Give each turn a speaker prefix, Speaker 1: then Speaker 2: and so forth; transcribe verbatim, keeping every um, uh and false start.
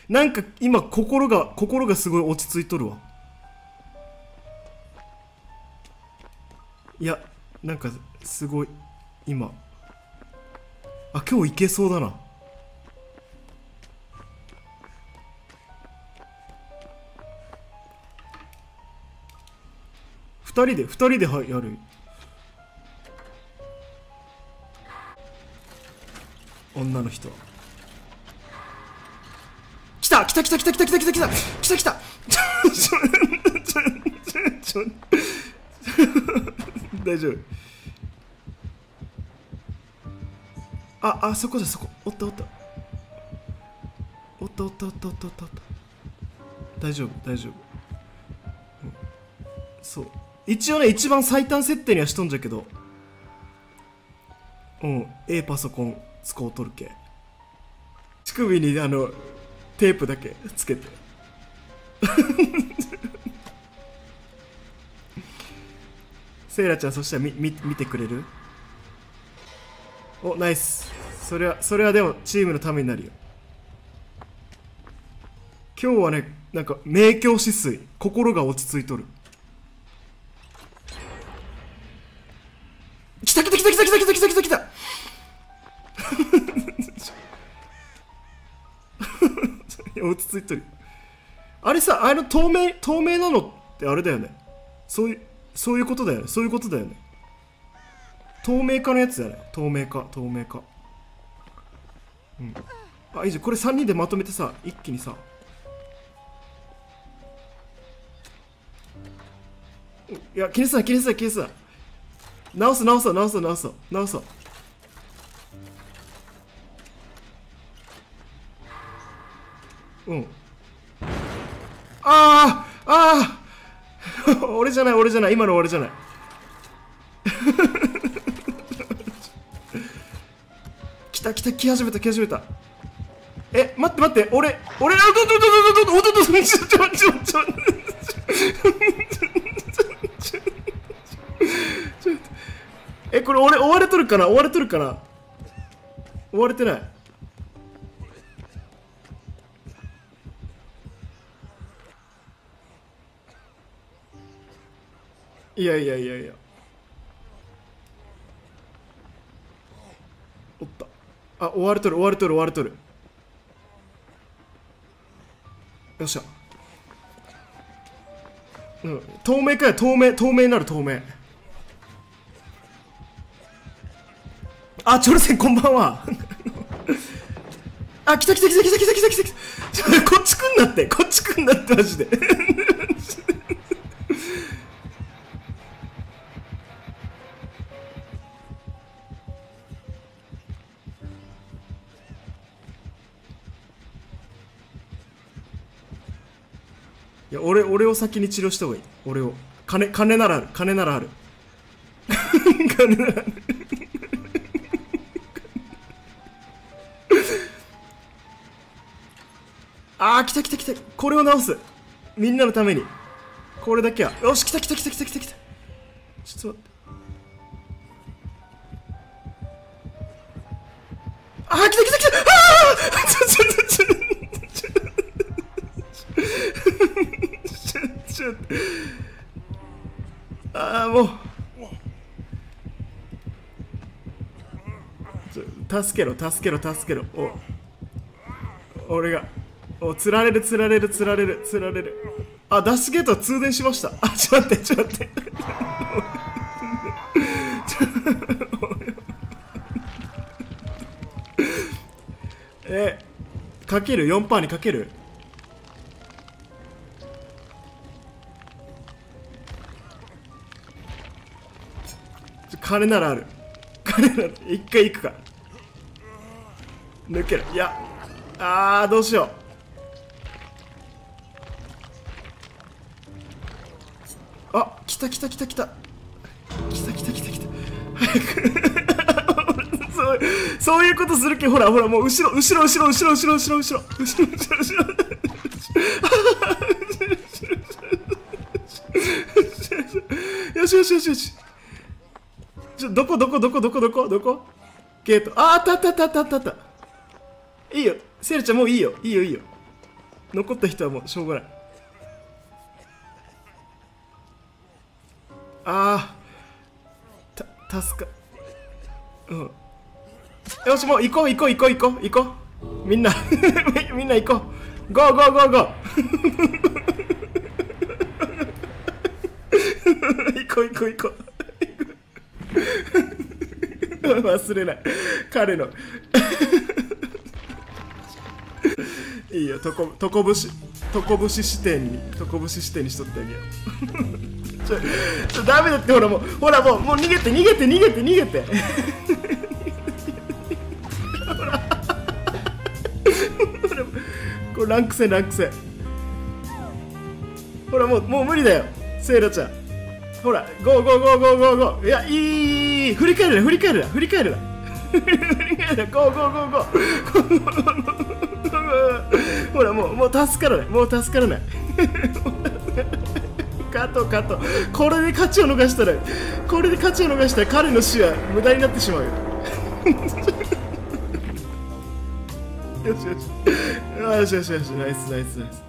Speaker 1: なんか今心が心がすごい落ち着いとるわ。いやなんかすごい今、あ、今日いけそうだな。二人で二人ではやる。女の人来た来た来た来た来た来た来た来た来た来た大丈夫。あ、あそこだ、そこおったおったおったおったおったおったおったおった。大丈夫大丈夫、うん、そう一応ね一番最短設定にはしとんじゃけど、うん、A パソコン使うとるけ、乳首にあのテープだけつけてセイラちゃん、そしたらみみ見てくれる？お、ナイス。それはそれはでもチームのためになるよ。今日はね、なんか明鏡止水、心が落ち着いとる。来た来た来た来た来た来た来た来た来た落ち着いとる。あれさ、あの透明透明なのってあれだよね。そういうそういうことだよね。そういうことだよね。透明化のやつだよね。透明化透明化。うん。あ、いいじゃん。これさんにんでまとめてさ、一気にさ。いや、気にすな気にすな気にすな。直す直そう直そう直そう直そう。うん。ああああ俺じゃない俺じゃない今の俺じゃない来た来た来始めた来始めた。え、待って待って、俺俺あ、どどどどどどどどどどちょちょちょちょえ、これ俺追われとるかな追われとるかな追われてない。いやいやいやいや、おった。あ、追われとる追われとる追われとる。よっしゃ。うん、透明かや。透明透明になる透明。あ、チョルセンこんばんはあ、来た来た来た来た来た来た来た来たこっち来んなってこっち来んなってマジでいや、俺俺を先に治療した方がいい。俺を。金金ならある金ならある金ならあるあー、来た来た来た。これを直す。みんなのために。これだけは。よし、来た来た来た来た来た来た。ちょっと待って。あー、来た来た来た。あーちょちょちょちょちょちょあー、もう。ちょ助けろ助けろ助けろ。お俺が。お、つられるつられるつられるつられる。あ、ダッシュゲートは通電しました。あ、ちょっと待ってちょっと待ってえ、かける よんパーセント にかける。金ならある金なら一回行くか。抜ける。いや、あー、どうしよう。あ、来た来た来た来た来た来た来た来た早くそうそういうことするけ。ほらほら、もう後ろ後ろ後ろ後ろ後ろ後ろ後ろ後ろ後ろ後ろよしよしよしよし。ちょ、どこどこどこどこどこどこゲート。あ、あったあったあったあったあった。いいよセイラちゃん、もういいよいいよいいよ。 残った人はもうしょうがない。あーた助かうん。よし、もう行こう行こう行こう行こう行こう、みんなみんな行こう、ゴーゴーゴーゴー行こう行こう行こう忘れない彼のいいよ、とこ、とこぶし、とこぶし視点に、とこぶし視点にしとってあげようちょ、ちょ、ダメだって、ほらもう、ほらもう、もう逃げて、逃げて、逃げて、逃げてほら、ほら、これランク戦、ランク戦。ほら、もう、もう無理だよ、セイラちゃん。ほら、ゴーゴーゴーゴーゴーゴー。いや、いい、いい、振り返るな、振り返るな、振り返るな。振り返るな、ゴーゴーゴーゴー。ほらもう、もう助からない、もう助からないカトカト、これで勝ちを逃したら、これで勝ちを逃したら彼の死は無駄になってしまうよよしよしよしよしよし、ナイスナイスナイス。